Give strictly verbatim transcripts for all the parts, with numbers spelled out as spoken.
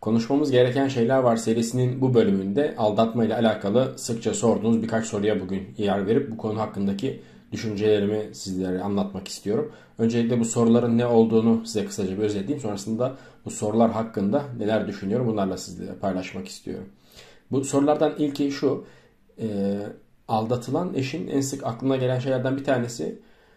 Konuşmamız gereken şeyler var serisinin bu bölümünde aldatma ile alakalı sıkça sorduğunuz birkaç soruya bugün yer verip bu konu hakkındaki düşüncelerimi sizlere anlatmak istiyorum. Öncelikle bu soruların ne olduğunu size kısaca bir özetleyeyim. Sonrasında bu sorular hakkında neler düşünüyorum bunlarla sizlerle paylaşmak istiyorum. Bu sorulardan ilki şu. E, aldatılan eşin en sık aklına gelen şeylerden bir tanesi: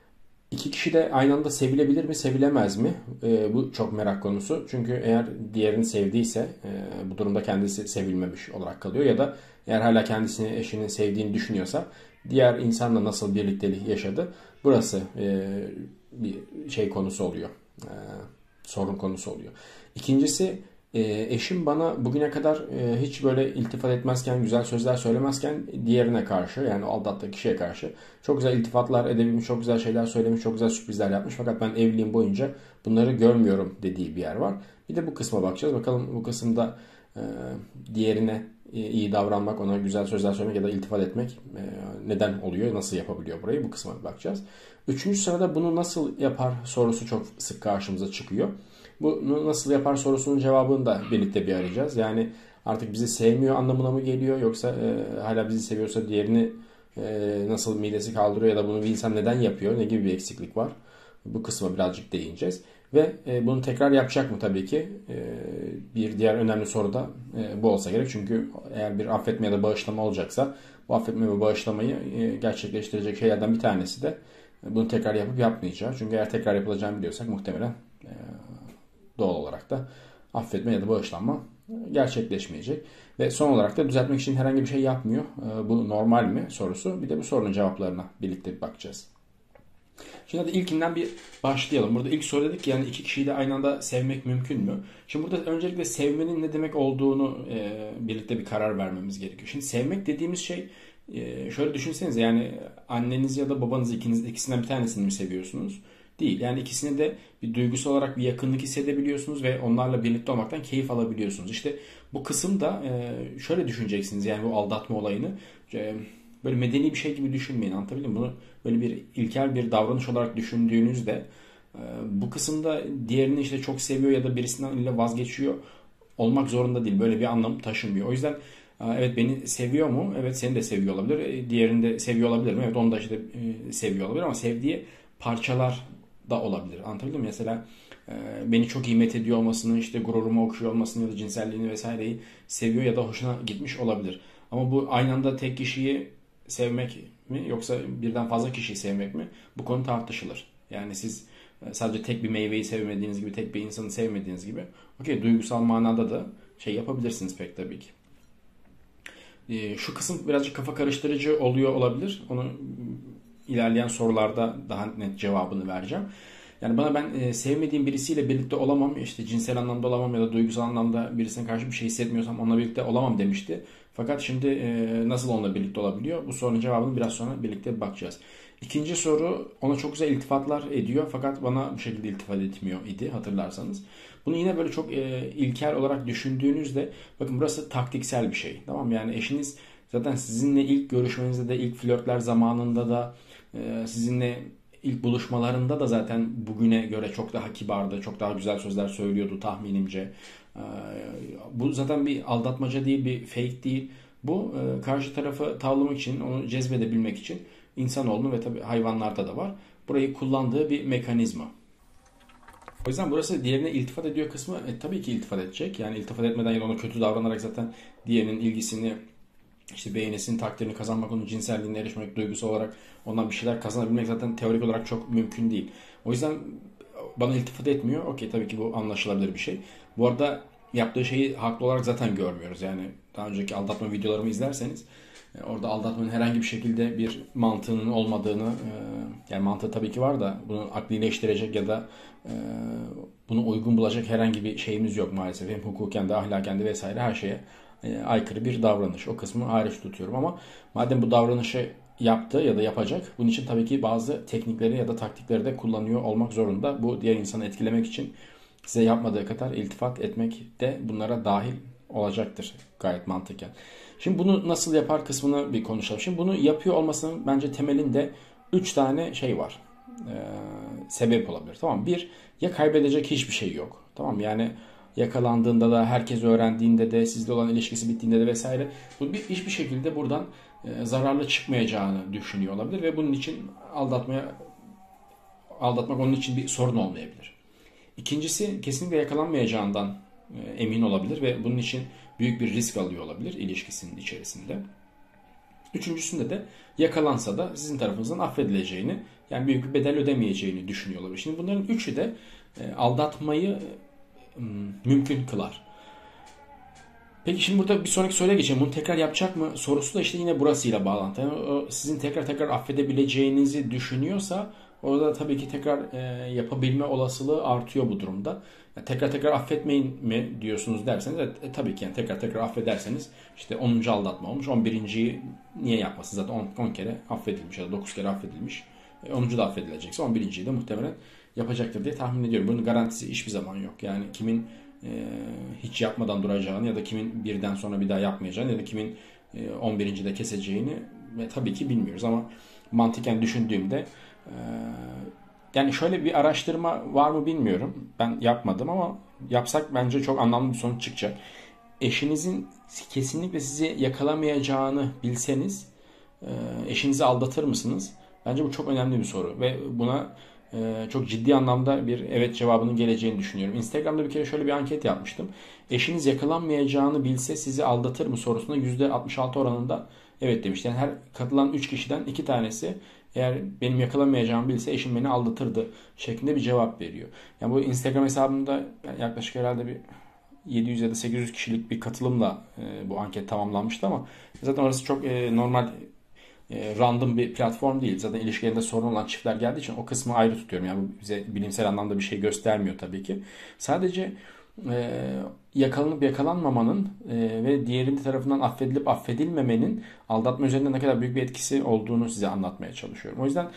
İki kişi de aynı anda sevilebilir mi, sevilemez mi? E, bu çok merak konusu. Çünkü eğer diğerini sevdiyse e, bu durumda kendisi sevilmemiş olarak kalıyor. Ya da eğer hala kendisini, eşinin sevdiğini düşünüyorsa diğer insanla nasıl birliktelik yaşadı? Burası e, bir şey konusu oluyor. E, sorun konusu oluyor. İkincisi, e, eşim bana bugüne kadar e, hiç böyle iltifat etmezken, güzel sözler söylemezken diğerine karşı, yani aldattığı kişiye karşı çok güzel iltifatlar edebilmiş, çok güzel şeyler söylemiş, çok güzel sürprizler yapmış. Fakat ben evliliğim boyunca bunları görmüyorum dediği bir yer var. Bir de bu kısma bakacağız. Bakalım bu kısımda e, diğerine iyi davranmak, ona güzel sözler söylemek ya da iltifat etmek e, neden oluyor, nasıl yapabiliyor burayı, bu kısma bakacağız. Üçüncü sırada bunu nasıl yapar sorusu çok sık karşımıza çıkıyor. Bunu nasıl yapar sorusunun cevabını da birlikte bir arayacağız. Yani artık bizi sevmiyor anlamına mı geliyor, yoksa e, hala bizi seviyorsa diğerini e, nasıl midesi kaldırıyor ya da bunu bir insan neden yapıyor, ne gibi bir eksiklik var? Bu kısma birazcık değineceğiz. Ve e, bunu tekrar yapacak mı tabii ki? E, bir diğer önemli soru da e, bu olsa gerek. Çünkü eğer bir affetme ya da bağışlama olacaksa bu affetme ve bağışlamayı e, gerçekleştirecek şeylerden bir tanesi de e, bunu tekrar yapıp yapmayacağı. Çünkü eğer tekrar yapılacağını biliyorsak muhtemelen e, doğal olarak da affetme ya da bağışlanma gerçekleşmeyecek. Ve son olarak da düzeltmek için herhangi bir şey yapmıyor. Bu normal mi sorusu. Bir de bu sorunun cevaplarına birlikte bakacağız. Şimdi hadi ilkinden bir başlayalım. Burada ilk soru dedik ki yani iki kişiyi de aynı anda sevmek mümkün mü? Şimdi burada öncelikle sevmenin ne demek olduğunu e, birlikte bir karar vermemiz gerekiyor. Şimdi sevmek dediğimiz şey, e, şöyle düşünsenize, yani anneniz ya da babanız, ikiniz ikisinden bir tanesini mi seviyorsunuz? Değil. Yani ikisine de bir duygusal olarak bir yakınlık hissedebiliyorsunuz ve onlarla birlikte olmaktan keyif alabiliyorsunuz. İşte bu kısımda e, şöyle düşüneceksiniz, yani bu aldatma olayını e, böyle medeni bir şey gibi düşünmeyin, anlatabildim mi? Bunu böyle bir ilkel bir davranış olarak düşündüğünüzde e, bu kısımda diğerini işte çok seviyor ya da birisinden ile vazgeçiyor olmak zorunda değil. Böyle bir anlam taşımıyor. O yüzden e, evet, beni seviyor mu? Evet, seni de seviyor olabilir. E, diğerini de seviyor olabilir mi? Evet, onu da işte e, seviyor olabilir ama sevdiği parçalar da olabilir. Anlatabildim mi? Mesela e, beni çok iyi met ediyor olmasını, işte gururumu okşuyor olmasını ya da cinselliğini vesaireyi seviyor ya da hoşuna gitmiş olabilir. Ama bu aynı anda tek kişiyi sevmek mi yoksa birden fazla kişiyi sevmek mi? Bu konu tartışılır. Yani siz e, sadece tek bir meyveyi sevmediğiniz gibi, tek bir insanı sevmediğiniz gibi, okey, duygusal manada da şey yapabilirsiniz pek tabii ki. E, şu kısım birazcık kafa karıştırıcı oluyor olabilir. Onu ilerleyen sorularda daha net cevabını vereceğim. Yani bana ben e, sevmediğim birisiyle birlikte olamam, işte cinsel anlamda olamam ya da duygusal anlamda birisine karşı bir şey hissetmiyorsam onunla birlikte olamam demişti. Fakat şimdi e, nasıl onunla birlikte olabiliyor? Bu sorunun cevabını biraz sonra birlikte bakacağız. İkinci soru, ona çok güzel iltifatlar ediyor fakat bana bu şekilde iltifat etmiyor idi, hatırlarsanız. Bunu yine böyle çok e, ilkel olarak düşündüğünüzde, bakın burası taktiksel bir şey. Tamam, yani eşiniz zaten sizinle ilk görüşmenizde de, ilk flörtler zamanında da, e, sizinle ilk buluşmalarında da zaten bugüne göre çok daha kibardı, çok daha güzel sözler söylüyordu tahminimce. Ee, bu zaten bir aldatmaca değil, bir fake değil. Bu e, karşı tarafı tavlamak için, onu cezbedebilmek için insanoğlunun ve tabii hayvanlarda da var, burayı kullandığı bir mekanizma. O yüzden burası diğerine iltifat ediyor kısmı e, tabii ki iltifat edecek. Yani iltifat etmeden ya da ona kötü davranarak zaten diğerinin ilgisini, işte beğenisini, takdirini kazanmak, onun cinselliğine erişmek, duygusal olarak ondan bir şeyler kazanabilmek zaten teorik olarak çok mümkün değil. O yüzden bana iltifat etmiyor. Okey, tabii ki bu anlaşılabilir bir şey. Bu arada yaptığı şeyi haklı olarak zaten görmüyoruz. Yani daha önceki aldatma videolarımı izlerseniz orada aldatmanın herhangi bir şekilde bir mantığının olmadığını, yani mantığı tabii ki var da bunu aklileştirecek ya da bunu uygun bulacak herhangi bir şeyimiz yok maalesef. Hem hukuken de ahlaken de vesaire her şeye aykırı bir davranış. O kısmı hariç tutuyorum ama madem bu davranışı yaptı ya da yapacak, bunun için tabii ki bazı teknikleri ya da taktikleri de kullanıyor olmak zorunda. Bu diğer insanı etkilemek için size yapmadığı kadar iltifat etmek de bunlara dahil olacaktır gayet mantıken. Şimdi bunu nasıl yapar kısmını bir konuşalım. Şimdi bunu yapıyor olmasının bence temelinde üç tane şey var. Ee, sebep olabilir. Tamam, bir, ya kaybedecek hiçbir şey yok. Tamam, yani yakalandığında da, herkes öğrendiğinde de, sizle olan ilişkisi bittiğinde de vesaire, bu bir, hiçbir şekilde buradan e, zararlı çıkmayacağını düşünüyor olabilir ve bunun için aldatmaya aldatmak onun için bir sorun olmayabilir. İkincisi, kesinlikle yakalanmayacağından e, emin olabilir ve bunun için büyük bir risk alıyor olabilir ilişkisinin içerisinde. Üçüncüsünde de yakalansa da sizin tarafınızdan affedileceğini, yani büyük bir bedel ödemeyeceğini düşünüyor olabilir. Şimdi bunların üçü de e, aldatmayı e, mümkün kılar. Peki şimdi burada bir sonraki soruya geçelim. Bunu tekrar yapacak mı sorusu da işte yine burasıyla bağlantılı. Yani o sizin tekrar tekrar affedebileceğinizi düşünüyorsa orada tabii ki tekrar e, yapabilme olasılığı artıyor bu durumda. Yani tekrar tekrar affetmeyin mi diyorsunuz derseniz e, tabii ki yani tekrar tekrar affederseniz işte onuncu aldatma olmuş. on birinciyi niye yapmasın? Zaten on, on kere affedilmiş ya da dokuz kere affedilmiş. E, onuncu da affedilecekse on birinciyi de muhtemelen yapacaktır diye tahmin ediyorum. Bunun garantisi hiçbir zaman yok. Yani kimin e, hiç yapmadan duracağını ya da kimin birden sonra bir daha yapmayacağını ya da kimin e, on birinci de keseceğini e, tabii ki bilmiyoruz ama mantıken düşündüğümde e, yani şöyle bir araştırma var mı bilmiyorum. Ben yapmadım ama yapsak bence çok anlamlı bir sonuç çıkacak. Eşinizin kesinlikle sizi yakalamayacağını bilseniz e, eşinizi aldatır mısınız? Bence bu çok önemli bir soru ve buna e, çok ciddi anlamda bir evet cevabının geleceğini düşünüyorum. Instagram'da bir kere şöyle bir anket yapmıştım. Eşiniz yakalanmayacağını bilse sizi aldatır mı sorusuna yüzde altmış altı oranında evet demişti. Yani her katılan üç kişiden iki tanesi eğer benim yakalamayacağımı bilse eşim beni aldatırdı şeklinde bir cevap veriyor. Yani bu Instagram hesabımda yaklaşık herhalde bir yedi yüz ya da sekiz yüz kişilik bir katılımla e, bu anket tamamlanmıştı ama zaten orası çok e, normal e, random bir platform değil. Zaten ilişkilerinde sorun olan çiftler geldiği için o kısmı ayrı tutuyorum. Yani bu bize bilimsel anlamda bir şey göstermiyor tabii ki. Sadece e, yakalanıp yakalanmamanın e, ve diğerinin tarafından affedilip affedilmemenin aldatma üzerinde ne kadar büyük bir etkisi olduğunu size anlatmaya çalışıyorum. O yüzden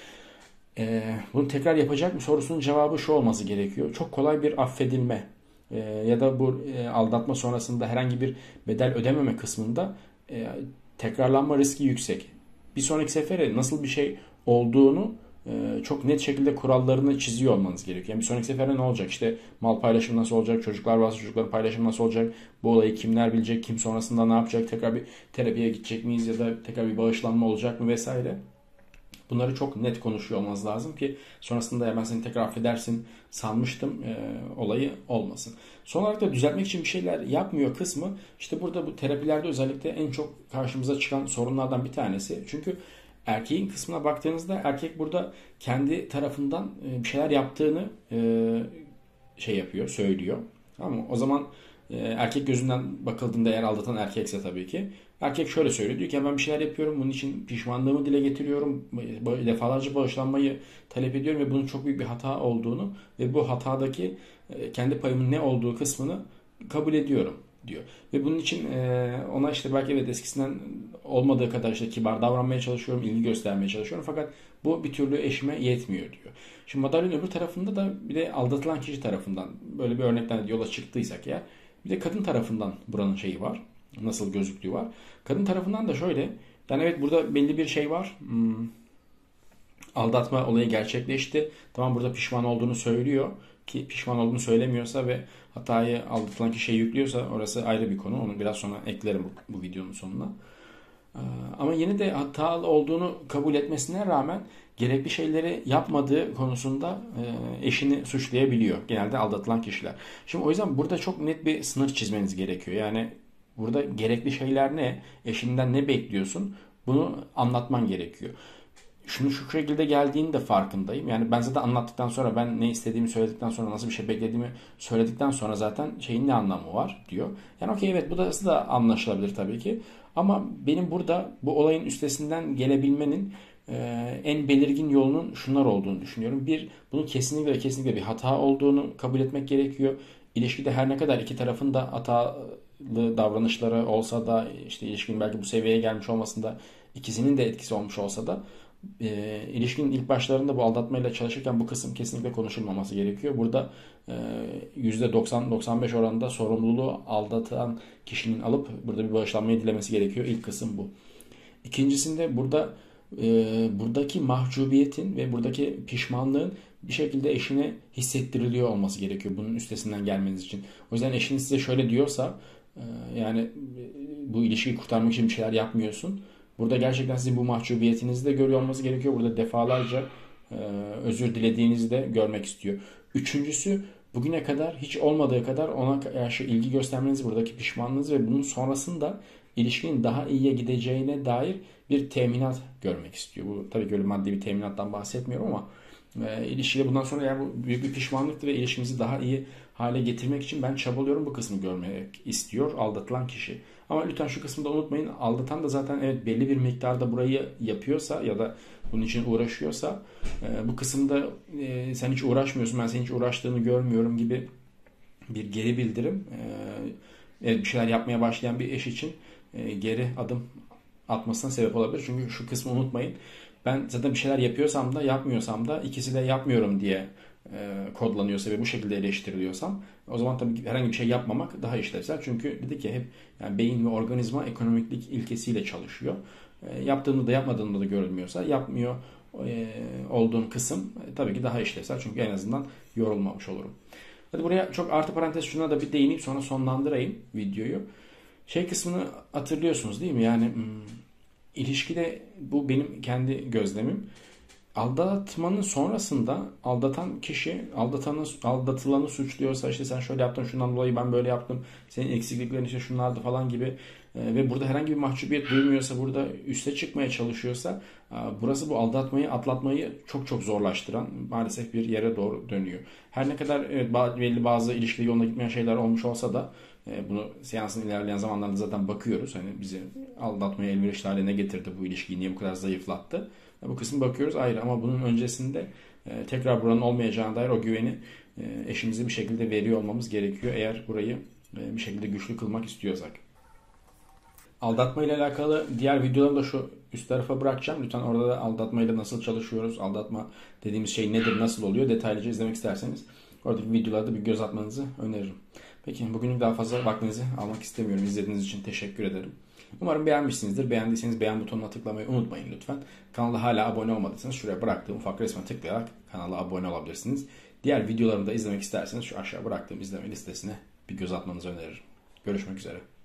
e, bunu tekrar yapacak mı sorusunun cevabı şu olması gerekiyor. Çok kolay bir affedilme e, ya da bu e, aldatma sonrasında herhangi bir bedel ödememe kısmında e, tekrarlanma riski yüksek. Bir sonraki sefere nasıl bir şey olduğunu e, çok net şekilde kurallarını çiziyor olmanız gerekiyor. Yani bir sonraki sefere ne olacak? İşte mal paylaşımı nasıl olacak? Çocuklar varsa çocukların paylaşımı nasıl olacak? Bu olayı kimler bilecek? Kim sonrasında ne yapacak? Tekrar bir terapiye gidecek miyiz? Ya da tekrar bir bağışlanma olacak mı? Vesaire. Bunları çok net konuşuyor olmanız lazım ki sonrasında ya ben seni tekrar affedersin sanmıştım e, olayı olmasın. Son olarak da düzeltmek için bir şeyler yapmıyor kısmı işte burada bu terapilerde özellikle en çok karşımıza çıkan sorunlardan bir tanesi. Çünkü erkeğin kısmına baktığınızda erkek burada kendi tarafından e, bir şeyler yaptığını e, şey yapıyor, söylüyor. Tamam mı? O zaman e, erkek gözünden bakıldığında eğer aldatan erkekse tabii ki erkek şöyle söylüyor. Diyor ki ben bir şeyler yapıyorum. Bunun için pişmanlığımı dile getiriyorum. Defalarca bağışlanmayı talep ediyorum ve bunun çok büyük bir hata olduğunu ve bu hatadaki kendi payımın ne olduğu kısmını kabul ediyorum diyor. Ve bunun için ona işte belki evet eskisinden olmadığı kadar işte kibar davranmaya çalışıyorum, ilgi göstermeye çalışıyorum. Fakat bu bir türlü eşime yetmiyor diyor. Şimdi madalyonun öbür tarafında da bir de aldatılan kişi tarafından böyle bir örnekten yola çıktıysak ya bir de kadın tarafından buranın şeyi var. Nasıl gözüktüğü var. Kadın tarafından da şöyle. Yani evet burada belli bir şey var. Hmm, aldatma olayı gerçekleşti. Tamam burada pişman olduğunu söylüyor. Ki pişman olduğunu söylemiyorsa ve hatayı aldatılan kişiye yüklüyorsa orası ayrı bir konu. Onu biraz sonra eklerim bu, bu videonun sonuna. Ee, ama yine de hatalı olduğunu kabul etmesine rağmen gerekli şeyleri yapmadığı konusunda e, eşini suçlayabiliyor. Genelde aldatılan kişiler. Şimdi o yüzden burada çok net bir sınır çizmeniz gerekiyor. Yani burada gerekli şeyler ne? Eşinden ne bekliyorsun? Bunu anlatman gerekiyor. Şunu şu şekilde geldiğini de farkındayım. Yani ben zaten anlattıktan sonra ben ne istediğimi söyledikten sonra nasıl bir şey beklediğimi söyledikten sonra zaten şeyin ne anlamı var diyor. Yani okey evet bu da, da anlaşılabilir tabii ki. Ama benim burada bu olayın üstesinden gelebilmenin e, en belirgin yolunun şunlar olduğunu düşünüyorum. Bir, bunun kesinlikle ve kesinlikle bir hata olduğunu kabul etmek gerekiyor. İlişkide her ne kadar iki tarafın da hatalı davranışları olsa da işte ilişkinin belki bu seviyeye gelmiş olmasında ikisinin de etkisi olmuş olsa da e, ilişkinin ilk başlarında bu aldatmayla çalışırken bu kısım kesinlikle konuşulmaması gerekiyor. Burada e, yüzde doksan doksan beş oranında sorumluluğu aldatan kişinin alıp burada bir bağışlanmayı dilemesi gerekiyor. İlk kısım bu. İkincisinde burada e, buradaki mahcubiyetin ve buradaki pişmanlığın bir şekilde eşine hissettiriliyor olması gerekiyor bunun üstesinden gelmeniz için. O yüzden eşiniz size şöyle diyorsa e, yani e, bu ilişkiyi kurtarmak için bir şeyler yapmıyorsun. Burada gerçekten sizin bu mahcubiyetinizi de görüyor olması gerekiyor. Burada defalarca e, özür dilediğinizi de görmek istiyor. Üçüncüsü, bugüne kadar hiç olmadığı kadar ona karşı ilgi göstermeniz, buradaki pişmanlığınız ve bunun sonrasında ilişkinin daha iyiye gideceğine dair bir teminat görmek istiyor. Bu tabii ki öyle maddi bir teminattan bahsetmiyorum ama e, ilişkide bundan sonra yani bu büyük bir pişmanlıktır ve ilişkimizi daha iyi hale getirmek için ben çabalıyorum, bu kısmı görmek istiyor aldatılan kişi. Ama lütfen şu kısmı da unutmayın. Aldatan da zaten evet belli bir miktarda burayı yapıyorsa ya da bunun için uğraşıyorsa e, bu kısımda e, sen hiç uğraşmıyorsun, ben senin hiç uğraştığını görmüyorum gibi bir geri bildirim. E, evet, bir şeyler yapmaya başlayan bir eş için e, geri adım atmasına sebep olabilir. Çünkü şu kısmı unutmayın. Ben zaten bir şeyler yapıyorsam da yapmıyorsam da ikisi de yapmıyorum diye e, kodlanıyorsa ve bu şekilde eleştiriliyorsam o zaman tabii herhangi bir şey yapmamak daha işlevsel. Çünkü dedik ya hep yani beyin ve organizma ekonomiklik ilkesiyle çalışıyor. E, yaptığını da yapmadığını da görülmüyorsa yapmıyor e, olduğun kısım e, tabii ki daha işlevsel. Çünkü en azından yorulmamış olurum. Hadi buraya çok artı parantez şuna da bir değineyim sonra sonlandırayım videoyu. Şey kısmını hatırlıyorsunuz değil mi? Yani hmm, ilişkide bu benim kendi gözlemim. Aldatmanın sonrasında aldatan kişi aldatanı, aldatılanı suçluyorsa işte sen şöyle yaptın şundan dolayı ben böyle yaptım senin eksikliklerin işte şunlardı falan gibi e, ve burada herhangi bir mahcubiyet duymuyorsa burada üste çıkmaya çalışıyorsa e, burası bu aldatmayı atlatmayı çok çok zorlaştıran maalesef bir yere doğru dönüyor. Her ne kadar evet, belli bazı ilişkide yoluna gitmeyen şeyler olmuş olsa da e, bunu seansın ilerleyen zamanlarda zaten bakıyoruz. Hani bizi aldatmaya elverişli hale ne getirdi bu ilişkiyi niye bu kadar zayıflattı. Bu kısmı bakıyoruz ayrı ama bunun öncesinde e, tekrar buranın olmayacağına dair o güveni e, eşimize bir şekilde veriyor olmamız gerekiyor. Eğer burayı e, bir şekilde güçlü kılmak istiyorsak. Aldatma ile alakalı diğer videoları da şu üst tarafa bırakacağım. Lütfen orada da aldatma ile nasıl çalışıyoruz, aldatma dediğimiz şey nedir, nasıl oluyor detaylıca izlemek isterseniz oradaki videolarda bir göz atmanızı öneririm. Peki bugünlük daha fazla vaktinizi almak istemiyorum. İzlediğiniz için teşekkür ederim. Umarım beğenmişsinizdir. Beğendiyseniz beğen butonuna tıklamayı unutmayın lütfen. Kanala hala abone olmadıysanız şuraya bıraktığım ufak resme tıklayarak kanala abone olabilirsiniz. Diğer videolarımı da izlemek isterseniz şu aşağı bıraktığım izleme listesine bir göz atmanızı öneririm. Görüşmek üzere.